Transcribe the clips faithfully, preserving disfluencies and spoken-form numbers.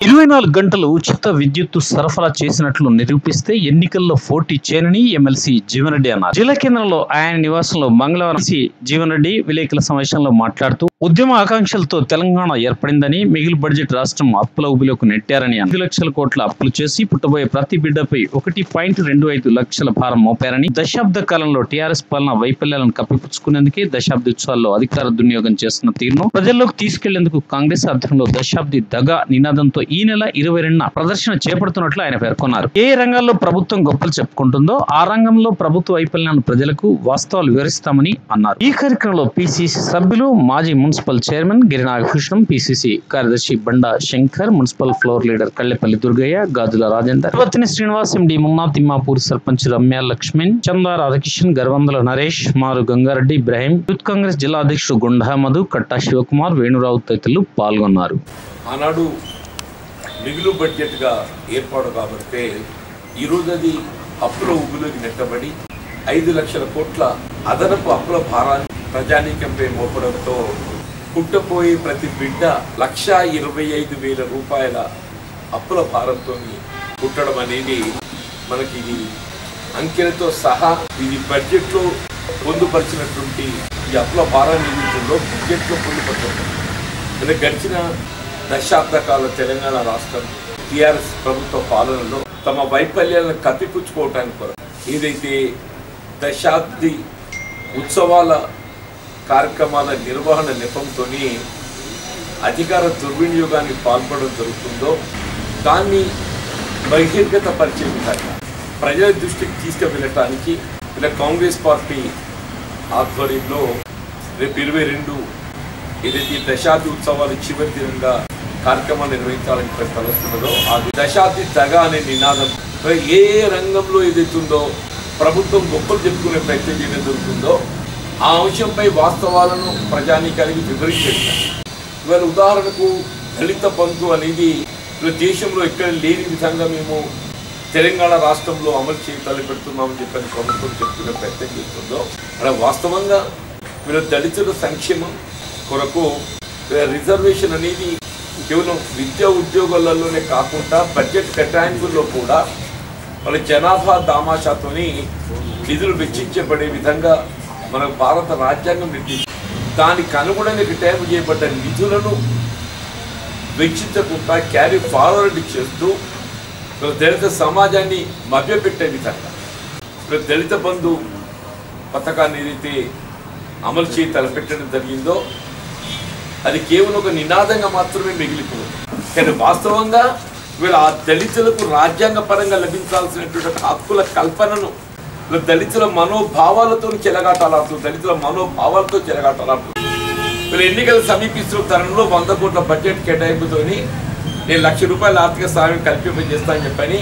ఇరవై నాలుగు గంటలు ఉచిత విద్యుత్తు సరఫరా చేసినట్లు నిరూపిస్తే ఎన్నికల్లో పోటీ చేయనని ఎమ్మెల్సీ జీవన్ రెడ్డి అన్నారు. జిల్లా కేంద్రంలో ఆయన నివాసంలో మంగళవారం జీవన్ రెడ్డి విలేకరుల సమావేశంలో మాట్లాడుతూ ఉద్యమ ఆకాంక్షలతో తెలంగాణ ఏర్పడిందని, మిగిలిన బడ్జెట్ రాష్ట్రం అప్పుల ఊబిలోకి నెట్టారని, ఐదు లక్షల కోట్ల అప్పులు చేసి పుట్టబోయే ప్రతి బిడ్డపై ఒకటి పాయింట్ రెండు ఐదు లక్షల భారం మోపారని, దశాబ్ద కాలంలో టీఆర్ఎస్ పాలన వైఫల్యాలను కప్పిపుచ్చుకునేందుకే దశాబ్ది ఉత్సవాల్లో అధికార దుర్వినియోగం చేస్తున్న తీరును ప్రజల్లోకి తీసుకెళ్లేందుకు కాంగ్రెస్ ఆధ్వర్యంలో దశాబ్ది దగా నినాదంతో ఈ నెల ఇరవై రెండున ప్రదర్శన చేపడుతున్నట్లు ఆయన పేర్కొన్నారు. ఏ రంగాల్లో ప్రభుత్వం గొప్పలు చెప్పుకుంటుందో ఆ రంగంలో ప్రభుత్వ వైఫల్యాన్ని ప్రజలకు వాస్తవాలు వివరిస్తామని అన్నారు. ఈ కార్యక్రమంలో పిసిసి సభ్యులు, మాజీ municipal chairman Giri Nagabhushanam, PCC కార్యదర్శి Banda Shankar, municipal floor leader Kallepalli Durgaiah, Gajula Rajender, Vartini Srinivas, MD Munna, Thimmapur sarpanch Ramya Laxman, Chanda Radhakishan, గర్వందల Naresh, మారు గంగారెడ్డి, ఇబ్రాహీం, యూత్ కాంగ్రెస్ జిల్లా అధ్యక్షుడు గుండా మధు, కట్టా శివకుమార్, వేణురావు తదితరులు పాల్గొన్నారు. ఆనాడు మిగులు బడ్జెట్గా ఏర్పాటు కాబట్టి ఈరోజు అది అప్పుల ఊబిలోకి నెట్టబడి ఐదు లక్షల కోట్ల అదనపు అప్పుల భారాన్ని ప్రజానీకంపై మోపడంతో పుట్టపోయే ప్రతి బిడ్డ లక్ష ఇరవై ఐదు వేల రూపాయల అప్పుల భారంతో పుట్టడం అనేది మనకి ఇది అంకెలతో సహా ఇది బడ్జెట్లో పొందుపరిచినటువంటి ఈ అప్పుల భారాన్ని ఏదైతుందో బడ్జెట్లో పొందుపరచడం గడిచిన దశాబ్ద కాల తెలంగాణ రాష్ట్రం టీఆర్ఎస్ ప్రభుత్వ పాలనలో తమ వైఫల్యాలను కప్పిపుచ్చుకోవటానికి కొరకు ఏదైతే దశాబ్ది ఉత్సవాల కార్యక్రమాల నిర్వహణ నెపంతో అధికార దుర్వినియోగానికి పాల్పడడం జరుగుతుందో దాన్ని బహిర్గత పరిచే విధంగా ప్రజల దృష్టికి తీసుకువెళ్ళటానికి ఇలా కాంగ్రెస్ పార్టీ ఆధ్వర్యంలో రేపు ఇరవై రెండు ఏదైతే దశాబ్ది ఉత్సవాలు చివరి దినంగా కార్యక్రమాలు నిర్వహించాలని తలస్తున్నదో ఆ దశాబ్ది దగా అనే నినాదం ఏ ఏ రంగంలో ఏదైతుందో ప్రభుత్వం గొప్పలు చెప్పుకునే ప్రయత్నం చేయడం జరుగుతుందో ఆ అంశంపై వాస్తవాలను ప్రజానీకానికి వివరించారు. ఇవాళ ఉదాహరణకు దళిత బంధు అనేది దేశంలో ఎక్కడ లేని విధంగా మేము తెలంగాణ రాష్ట్రంలో అమలు చేయ తలపెడుతున్నామని చెప్పని ప్రభుత్వం చెప్పుకునే ప్రయత్నం చేస్తుందో అలా వాస్తవంగా వీళ్ళ దళితుల సంక్షేమం కొరకు రిజర్వేషన్ అనేది కేవలం విద్యా ఉద్యోగాలలోనే కాకుండా బడ్జెట్ కేటాయింపుల్లో కూడా వాళ్ళ జనాభా దామాషాతోని నిధులు వెచ్చించబడే విధంగా మన భారత రాజ్యాంగం నిర్దేశించింది. దానికి అనుగుణంగా కేటాయింపు చేయబడ్డ నిధులను వెచ్చించకుండా క్యారీ ఫార్వర్డ్ చేస్తూ దళిత సమాజాన్ని మభ్యపెట్టే విధంగా దళిత బంధు పథకాన్ని ఏదైతే అమలు చేయి తలపెట్టడం జరిగిందో అది కేవలం ఒక నినాదంగా మాత్రమే మిగిలిపోయింది. కానీ వాస్తవంగా వీళ్ళ ఆ దళితులకు రాజ్యాంగ పరంగా లభించాల్సినటువంటి హక్కుల కల్పనను దళితుల మనోభావాలతో చెలగాటాలాడుతూ దళితుల మనోభావాలతో చెలగాటాలాడుతూ వీళ్ళ ఎన్నికలు సమీపిస్తున్న తరుణంలో వంద కోట్ల బడ్జెట్ కేటాయింపుతో నేను లక్ష రూపాయల ఆర్థిక సహాయం కల్పింపజేస్తానని చెప్పని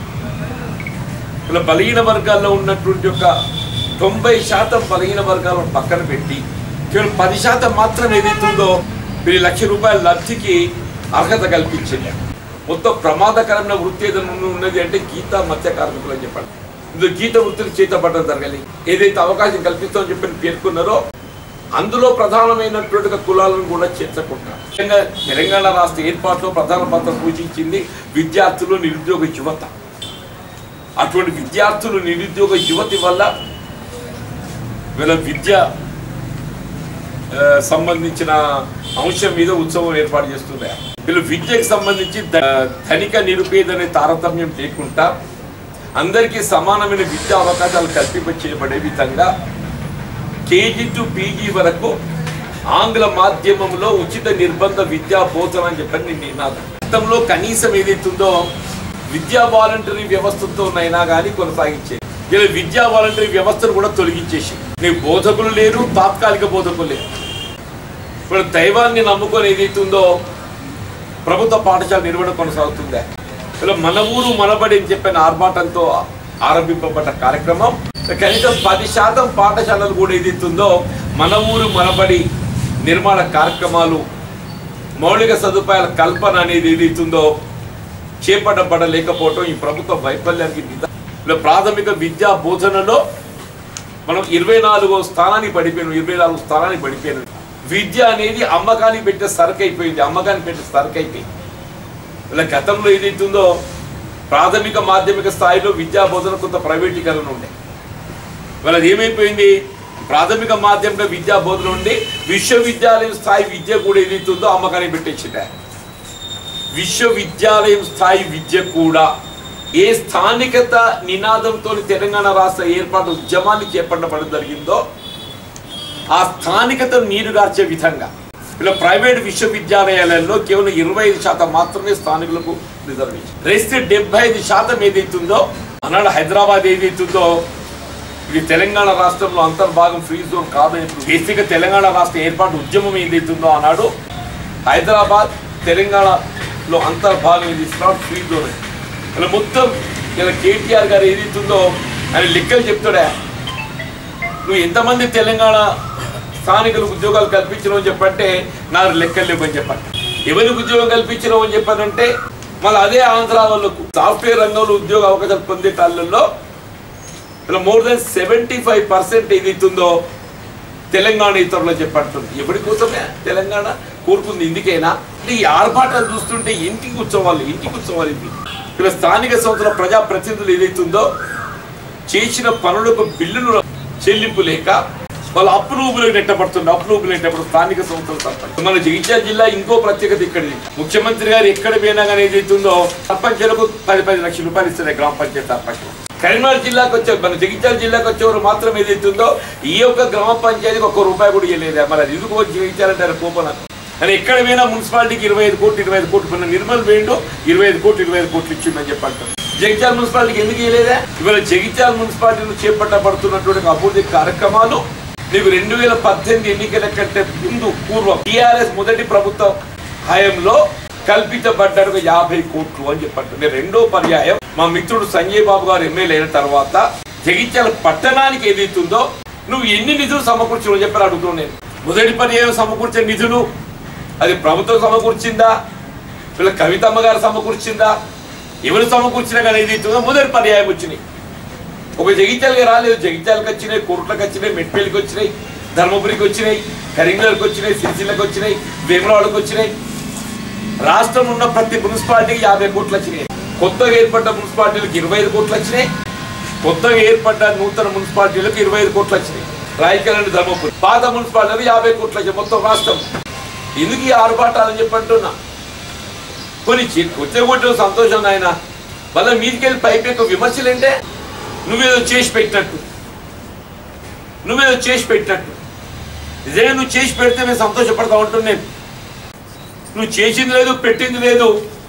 వీళ్ళ బలహీన వర్గాల్లో ఉన్నటువంటి యొక్క తొంభై శాతం బలహీన వర్గాలను పక్కన పెట్టి కేవలం పది శాతం మాత్రం ఏదైతుందో వీరి లక్ష రూపాయల లబ్ధికి అర్హత కల్పించింది. మొత్తం ప్రమాదకరమైన వృత్తి ఏదైనా ఉన్నది అంటే గీత మత్స్య కార్మికులు అని చెప్పండి. ఇందులో గీత వృత్తిని చేతపడడం జరగాలి. ఏదైతే అవకాశం కల్పిస్తామని చెప్పని పేర్కొన్నారో అందులో ప్రధానమైనటువంటి కులాలను కూడా చేర్చకుండా తెలంగాణ రాష్ట్ర ఏర్పాటులో ప్రధాన పాత్ర పూజించింది విద్యార్థులు, నిరుద్యోగ యువత. అటువంటి విద్యార్థులు, నిరుద్యోగ యువతి వల్ల వీళ్ళ విద్య సంబంధించిన అంశం మీద ఉత్సవం ఏర్పాటు చేస్తున్నారు. వీళ్ళు విద్యకు సంబంధించి ధనిక నిరుపేదనే తారతమ్యం లేకుండా అందరికీ సమానమైన విద్యా అవకాశాలు కల్పింప చేయబడే విధంగా కేజీ టు పీజీ వరకు ఆంగ్ల మాధ్యమంలో ఉచిత నిర్బంధ విద్యా బోధన అని చెప్పని నినాదం. గతంలో కనీసం ఏదైతుందో విద్యా వాలంటరీ వ్యవస్థతోనైనా కానీ కొనసాగించేది. ఇలా విద్యా వాలంటరీ వ్యవస్థను కూడా తొలగించేసి నీకు బోధకులు లేరు, తాత్కాలిక బోధకులు లేరు. ఇప్పుడు దైవాన్ని నమ్ముకొని ఏదైతుందో ప్రభుత్వ పాఠశాల నిర్వహణ కొనసాగుతుందా? ఇలా మన ఊరు మనబడి అని చెప్పిన ఆర్భాటంతో ఆరంభింపబడ్డ కార్యక్రమం కనీసం పది శాతం పాఠశాలలు కూడా ఏదైతుందో మన ఊరు మనబడి నిర్మాణ కార్యక్రమాలు, మౌలిక సదుపాయాల కల్పన అనేది ఏదైతుందో చేపట్టబడలేకపోవటం ఈ ప్రభుత్వ వైఫల్యానికి ఇలా ప్రాథమిక విద్యా బోధనలో మనం ఇరవై నాలుగో స్థానానికి పడిపోయాను ఇరవై నాలుగు స్థానానికి పడిపోయాను. విద్య అనేది అమ్మకానికి పెట్టే సరుకు అయిపోయింది, అమ్మకానికి పెట్టే సరుకు అయిపోయింది. ఇలా గతంలో ఏదైతుందో ప్రాథమిక మాధ్యమిక స్థాయిలో విద్యా బోధన కొంత ప్రైవేటీకరణ ఉండే, వాళ్ళది ఏమైపోయింది, ప్రాథమిక మాధ్యమిక విద్యా బోధన ఉండి విశ్వవిద్యాలయం స్థాయి విద్య కూడా ఏదైతుందో అమ్మకానికి పెట్టేసింట. విశ్వవిద్యాలయం స్థాయి విద్య కూడా ఏ స్థానికత నినాదంతో తెలంగాణ రాష్ట్ర ఏర్పాటు ఉద్యమాన్ని చేపట్టడం జరిగిందో ఆ స్థానికతను నీరుగార్చే విధంగా ఇలా ప్రైవేట్ విశ్వవిద్యాలయాలలో కేవలం ఇరవై ఐదు శాతం మాత్రమే స్థానికులకు రిజర్వేషన్. రెస్ట్ డెబ్బై ఐదు శాతం ఏదైతుందో అన్నాడు హైదరాబాద్ ఏదైతుందో ఇది తెలంగాణ రాష్ట్రంలో అంతర్భాగం ఫ్రీ జోన్ కాదని బేసిక్గా తెలంగాణ రాష్ట్ర ఏర్పాటు ఉద్యమం ఏదైతుందో అన్నాడు హైదరాబాద్ తెలంగాణలో అంతర్భాగం ఇది నాట్ ఫ్రీ జోన్. ఇలా మొత్తం ఇలా కేటీఆర్ గారు ఏదైతుందో ఆయన లెక్కలు చెప్తాడా, నువ్వు ఎంతమంది తెలంగాణ స్థానికులకు ఉద్యోగాలు కల్పించడం అని చెప్పంటే నాకు లెక్కలు లేవని చెప్పండి. ఎవరికి ఉద్యోగం కల్పించడం అని చెప్పానంటే మళ్ళీ అదే ఆంధ్ర వాళ్ళకు సాఫ్ట్వేర్ రంగంలో ఉద్యోగ అవకాశాలు పొందే కాలంలో ఇలా more than seventy five percent ఏదైతుందో తెలంగాణ ఇతరులు చెప్పంటుంది. ఎవరి కోసమే తెలంగాణ కోరుకుంది, ఇందుకైనా ఈ ఆర్భాటాలు చూస్తుంటే ఇంటికి ఉత్సవాలు ఇంటికి ఉత్సవాలు ఇవి. ఇలా స్థానిక సంస్థల ప్రజాప్రతినిధులు ఏదైతుందో చేసిన పనులకు బిల్లులు చెల్లింపు లేక వాళ్ళు అప్రూపులకు నెట్టబడుతుంది. అప్రూపులు నెట్టబడుతుంది స్థానిక సంస్థల సర్పంచ్. మన జగిత్యాల జిల్లా ఇంకో ప్రత్యేకత ఇక్కడిది. ముఖ్యమంత్రి గారు ఎక్కడ పోయినా కానీ ఏదైతుందో సర్పంచులకు పది పది లక్షల రూపాయలు ఇస్తున్నాయి గ్రామ పంచాయతీ సర్పంచ్. కరీంనగర్ జిల్లాకు వచ్చే మన జగిత్యాల జిల్లాకు వచ్చేవారు మాత్రం ఏదైతుందో ఈ యొక్క గ్రామ పంచాయతీకి ఒక్క రూపాయి కూడా ఇవ్వలేదు. మరి అది ఎందుకు జగిత్యాలంటారు కోపన అని ఎక్కడ పోయినా మున్సిపాలిటీకి ఇరవై ఐదు కోట్లు ఇరవై ఐదు కోట్లు మన నిర్మల్ వేయండు ఇరవై ఐదు కోట్లు ఇరవై ఐదు కోట్లు ఇచ్చిందని చెప్పంటారు. జగిత్యాల మున్సిపాలిటీకి ఎందుకు ఇవ్వలేదా? ఇవాళ జగిత్యాల మున్సిపాలిటీలో చేపట్టబడుతున్నటువంటి అభివృద్ధి కార్యక్రమాలు నీకు రెండు వేల పద్దెనిమిది ఎన్నికల కంటే ముందు పూర్వం టీఆర్ఎస్ మొదటి ప్రభుత్వ హయాంలో కల్పించబడ్డారు యాభై కోట్లు అని చెప్పండి. రెండో పర్యాయం మా మిత్రుడు సంజయ్ బాబు గారు ఎమ్మెల్యే అయిన తర్వాత జగిత్యాల పట్టణానికి ఏదైతుందో నువ్వు ఎన్ని నిధులు సమకూర్చు చెప్పారు అడుగుతున్నాను నేను. మొదటి పర్యాయం సమకూర్చే నిధులు అది ప్రభుత్వం సమకూర్చిందా, వీళ్ళ కవితమ్మ గారు సమకూర్చిందా, ఎవరు సమకూర్చినా కానీ ఏదైతుందో మొదటి పర్యాయం వచ్చినాయి. ఒక జగిత్యాలకి రాలేదు, జగిత్యాలకు వచ్చినాయి, కోర్టులకు వచ్చినాయి, మెట్పల్లికి వచ్చినాయి, ధర్మపురికి వచ్చినాయి, కరీంనగర్కి వచ్చినాయి, సిరిసిల్లకు వచ్చినాయి, వేములవాడకు వచ్చినాయి. రాష్ట్రం ఉన్న ప్రతి మున్సిపాలిటీకి యాభై కోట్లు వచ్చినాయి. కొత్తగా ఏర్పడ్డ మున్సిపాలిటీలకు ఇరవై ఐదు కోట్లు వచ్చినాయి. కొత్తగా ఏర్పడ్డ నూతన మున్సిపాలిటీలకు ఇరవై ఐదు కోట్లు వచ్చినాయి. రాయకల్ ధర్మపురి పాత మున్సిపాలిటీలకు యాభై కోట్లు వచ్చాయి మొత్తం రాష్ట్రం. ఎందుకు ఈ ఆరుబాటాలని చెప్పంటున్నా కొన్ని వచ్చే కొట్టిన సంతోషం ఆయన మళ్ళీ మీదికెళ్ళి పైపు యొక్క విమర్శలు అంటే నువ్వేదో చేసి పెట్టినట్టు నువ్వేదో చేసి పెట్టినట్టు నిజంగా నువ్వు చేసి పెడితే నేను సంతోషపడతా ఉంటాను. నేను నువ్వు చేసింది లేదు పెట్టింది లేదు.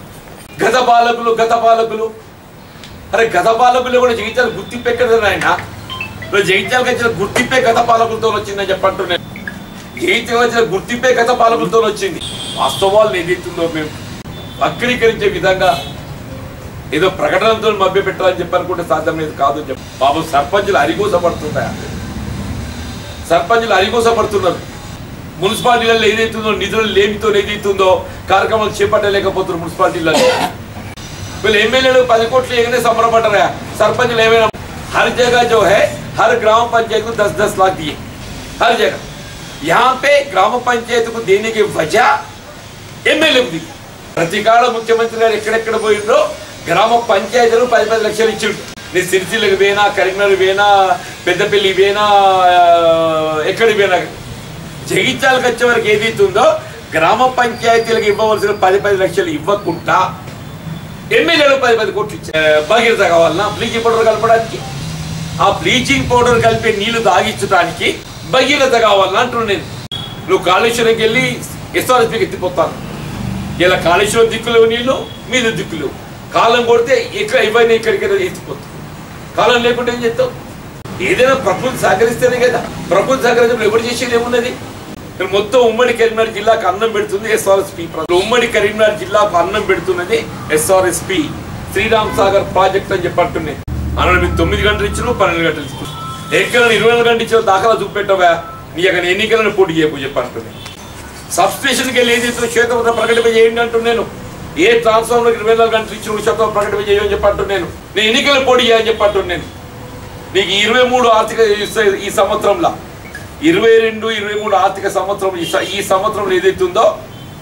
గత పాలకులు గత పాలకులు అరే గత పాలకులు కూడా జగిత్యాల గుర్తింపు ఎక్కడదని ఆయన జగిత్యాలకు వచ్చిన గుర్తింపే గత పాలకులతో వచ్చిందని చెప్పంటున్నాను. జగిత్యాల వచ్చిన గుర్తింపే గత పాలకులతో వచ్చింది. వాస్తవాలను ఏదైతుందో మేము వక్రీకరించే విధంగా ఏదో ప్రకటనతో మభ్య పెట్టాలని చెప్పనుకుంటే సాధ్యం లేదు కాదు అని చెప్పి బాబు సర్పంచులు అరిగోసపడుతున్నాయా? సర్పంచులు అరిగోసపడుతున్నారు. మున్సిపాలిటీలలో ఏదైతుందో నిధులు లేమితో ఏదైతుందో కార్యక్రమాలు చేపట్టలేకపోతున్నారు మున్సిపాలిటీలలో. వీళ్ళు ఎమ్మెల్యేలు పది కోట్లు ఏమైనా సంబరపడ్డారా? సర్పంచులు ఏమైనా హర్ జగह जो है हर ग्राम पंचायत को दस दस लाख दिए हर जगह. यहाँ पे ग्राम पंचायत को देने की वजह एमएलए दी. ప్రతి కాడ ముఖ్యమంత్రి గారు ఎక్కడెక్కడ పోయిండ్రో గ్రామ పంచాయతీలు పది పది లక్షలు ఇచ్చిండు. నీ సిరిసిల్లకు పోయినా కరీంనగర్ పోయినా పెద్దపల్లి పోయినా ఎక్కడికి పోయినా జగిత్యాలకు వచ్చే వరకు ఏదైతుందో గ్రామ పంచాయతీలకు ఇవ్వవలసిన పది పది లక్షలు ఇవ్వకుండా ఎమ్మెల్యేలు పది పది కోట్లు ఇచ్చారు. భగీరథ కావాలన్నా బ్లీచింగ్ పౌడర్ కలపడానికి, ఆ బ్లీచింగ్ పౌడర్ కలిపే నీళ్లు తాగించడానికి భగీరథ కావాలన్నా అంటున్నాను నేను. నువ్వు కాళేశ్వరంకి వెళ్ళి ఎస్ఆర్ఎస్పీకి ఎత్తిపోతాను. ఇలా కాళేశ్వరం దిక్కులేవు నీళ్ళు మీద దిక్కులేవు. కాలం కొడితే ఇక్కడ ఇవన్నీ ఇక్కడికైనా ఎత్తిపోతావు. కాలం లేకుంటే ఏం చేస్తావు? ఏదైనా ప్రకృతి సహకరిస్తేనే కదా. ప్రకృతి సహకరించడం ఎవరు చేసేది ఏమున్నది? మొత్తం ఉమ్మడి కరీంనగర్ జిల్లాకు అన్నం పెడుతుంది ఎస్ఆర్ఎస్పీ. ఉమ్మడి కరీంనగర్ జిల్లాకు అన్నం పెడుతున్నది ఎస్ఆర్ఎస్పీ శ్రీరామ్ సాగర్ ప్రాజెక్ట్ అని చెప్పట్టున్నాయి. అన్న మీకు తొమ్మిది గంటలు ఇచ్చిన పన్నెండు గంటలు ఇచ్చిన ఎక్కడ ఇరవై నాలుగు గంటలు ఇచ్చిన దాఖలా చూపెట్టవా? నీ అక్కడ ఎన్నికలను పోటీ చేయకు చెప్పంటున్నాయి. సబ్ స్టేషన్కి వెళ్ళి ఏది ఇచ్చిన శ్వేతపత్రం ప్రకటింప చేయండి అంటున్నాను. ఏ ట్రాన్స్ఫార్మర్కి ఇరవై నాలుగు గంటలు ఇచ్చిన శ్వేతపత్రం ప్రకటింప చేయని చెప్పంటున్నాను. నేను ఎన్నికలు పోటీ చేయని చెప్పంటున్నాను. నీకు ఇరవై మూడు ఆర్థిక ఈ సంవత్సరంలో ఇరవై రెండు ఇరవై మూడు ఆర్థిక సంవత్సరం ఈ సంవత్సరంలో ఏదైతుందో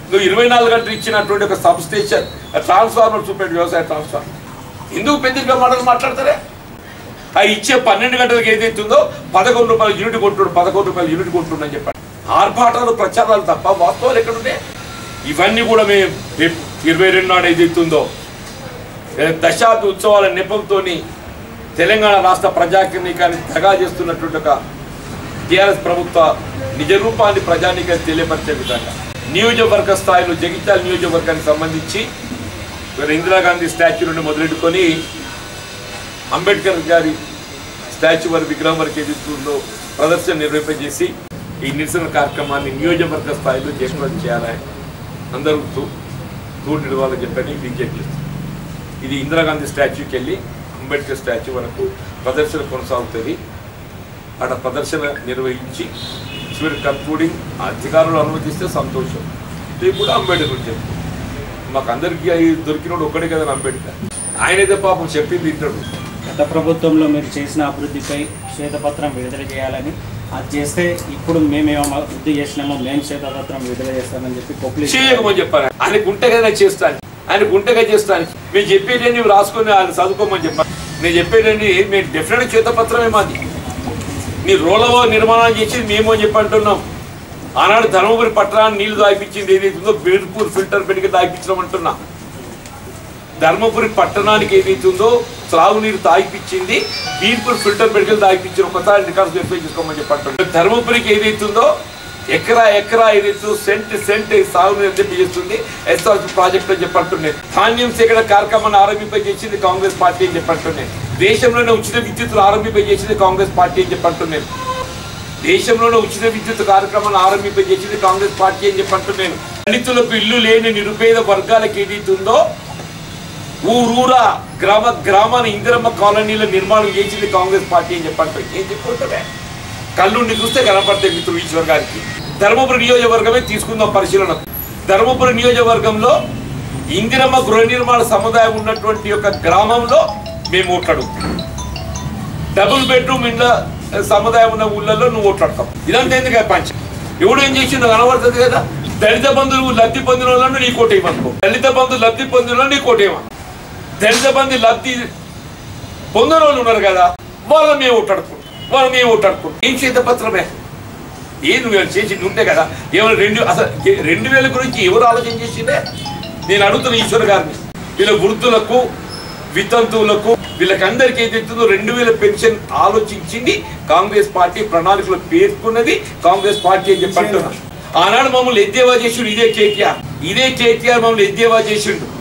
నువ్వు ఇరవై నాలుగు గంటలు ఇచ్చినటువంటి ఒక సబ్ స్టేషన్ ట్రాన్స్ఫార్మర్ చూపెట్టి వ్యవసాయ ట్రాన్స్ఫార్మర్ ఎందుకు పెద్దగా మాటలు మాట్లాడతారే? ఆ ఇచ్చే పన్నెండు గంటలకు ఏదైతుందో పదకొండు రూపాయలు యూనిట్ కొంటున్నాడు, పదకొండు రూపాయలు యూనిట్ కొంటున్నాని చెప్పాడు. ఆర్భాటాలు ప్రచారాలు తప్ప వాస్తవాలు ఎక్కడుంటే ఇవన్నీ కూడా మేము ఇరవై రెండు నాడు ఏదైతుందో దశాబ్ది ఉత్సవాల నెపంతో తెలంగాణ రాష్ట్ర ప్రజానీకాన్ని దగా చేస్తున్నటువంటి ఒక టీఆర్ఎస్ ప్రభుత్వ నిజ రూపాన్ని ప్రజానీకాన్ని తెలియపరిచే విధంగా నియోజకవర్గ స్థాయిలో జగిత్యాల నియోజకవర్గానికి సంబంధించి ఇందిరాగాంధీ స్టాచ్యూ నుండి మొదలెట్టుకొని అంబేద్కర్ గారి స్టాచ్యూ వారి విగ్రహం వరకు ఏదైతుందో ప్రదర్శన నిర్వహింపజేసి ఈ నిరసన కార్యక్రమాన్ని నియోజకవర్గ స్థాయిలో జయప్రదం చేయాలని అందరూ తోడు నిలవాలని చెప్పని విజ్ఞప్తి చేస్తుంది. ఇది ఇందిరాగాంధీ స్టాచ్యూకి వెళ్ళి అంబేద్కర్ స్టాచ్యూ వరకు ప్రదర్శన కొనసాగుతుంది. అక్కడ ప్రదర్శన నిర్వహించి చివరి కన్క్లూడింగ్ అధికారులు అనుమతిస్తే సంతోషం. ఇది కూడా అంబేద్కర్ గురించి మాకు అందరికీ దొరికినోడు ఒక్కడే కదా అంబేద్కర్. ఆయనైతే పాపం చెప్పింది ఇంటాడు. గత ప్రభుత్వంలో మీరు చేసిన అభివృద్ధిపై శ్వేతపత్రం విడుదల చేయాలని, అది చేస్తే ఇప్పుడు మేమేమో అభివృద్ధి చేసినామో మేము శ్వేతపత్రం విడుదల చేస్తామని చెప్పి కొప్లి చేయకమని చెప్పాను. ఆయనకు ఉంటేగా చేస్తాను, ఆయనకు ఉంటేగా చేస్తాను. మేము చెప్పేది నువ్వు రాసుకొని ఆయన చదువుకోమని చెప్పాను. నేను చెప్పేటండి మేము డెఫినెట్ శ్వేతపత్రమే మాది. నీ రోలవో నిర్మాణం చేసి మేము అని చెప్పి అంటున్నాం. ఆనాడు ధర్మపురి పట్టణాన్ని నీళ్లు దాయిపించింది ఏదైతుందో బీర్పూర్ ఫిల్టర్ పెట్టి దాయిపించడం అంటున్నా. ధర్మపురి పట్టణానికి ఏదైతుందో త్రాగునీరు తాగిపించింది బీర్పూర్ ఫిల్టర్ పెట్టుకెళ్ళి తాగిపించిన ఒకసారి రికార్డ్స్ వెరిఫై చేసుకోమని చెప్పి అంటున్నాం. ధర్మపురికి ఏదైతుందో ఎకరా ఎకరా ఏదైతే సెంట్ సెంట్ సాగునీరు తెప్పిస్తుంది ఎస్ఆర్ ప్రాజెక్ట్ అని చెప్పంటున్నాయి. ధాన్యం సేకరణ కార్యక్రమాన్ని ఆరంభింపజేసింది కాంగ్రెస్ పార్టీ అని చెప్పంటున్నాయి. దేశంలోనే ఉచిత విద్యుత్తులు ఆరంభింపజేసింది కాంగ్రెస్ పార్టీ అని చెప్పంటున్నాను. దేశంలోనే ఉచిత విద్యుత్ కార్యక్రమాన్ని ఆరంభింపజేసింది కాంగ్రెస్ పార్టీ అని చెప్పంటున్నాను. దళితులకు ఇల్లు లేని నిరుపేద వర్గాలకు ఏదైతుందో ఊరూరా గ్రామ గ్రామాన్ని ఇందిరమ్మ కాలనీల నిర్మాణం చేసింది కాంగ్రెస్ పార్టీ అని చెప్పంటారు. ఏం చెప్పుకుంటామే కళ్ళుండి చూస్తే కనపడతాయి మిత్రులు ఈశ్వర్ గారికి. ధర్మపురి నియోజకవర్గమే తీసుకుందాం పరిశీలనకు. ధర్మపురి నియోజకవర్గంలో ఇందిరమ్మ గృహ నిర్మాణ సముదాయం ఉన్నటువంటి యొక్క గ్రామంలో మేము ఓట్లాడుతాం. డబుల్ బెడ్రూమ్ ఇండ్ల సముదాయం ఉన్న ఊళ్ళల్లో నువ్వు ఓట్లాడతావు. ఇదంతా ఎందుకు పంచ ఎవడు ఏం చేసిండో కనబడుతుంది కదా. దళిత బంధువులు లబ్ధి పొందిన వాళ్ళను నీ కోట ఇవ్వనుకో. దళిత బంధువు లబ్ధి పొందిన నీ కోట ఇవ్వ. దళిత బంధు లబ్ధి పొందిన వాళ్ళు ఉన్నారు కదా వాళ్ళ మేము ఓట్లాడుకుంటాం, వాళ్ళ మేము ఓట్లాడుకుంటాం. ఏం శ్వేతపత్రమే ఏం నువ్వు చేసింది ఉంటే కదా. ఏమైనా రెండు అసలు రెండు వేల గురించి ఎవరు ఆలోచన చేసిందే నేను అడుగుతున్న ఈశ్వర్ గారిని. వీళ్ళ వృద్ధులకు వితంతువులకు వీళ్ళకందరికీ ఏదైతుందో రెండు వేల పెన్షన్ ఆలోచించింది కాంగ్రెస్ పార్టీ, ప్రణాళికలో పేర్కొన్నది కాంగ్రెస్ పార్టీ అని చెప్పి అంటున్నా. ఆనాడు మమ్మల్ని ఎద్దేవా చేసిండు ఇదే కేటీఆర్. ఇదే కేటీఆర్ మమ్మల్ని ఎద్దేవా చేసిండు.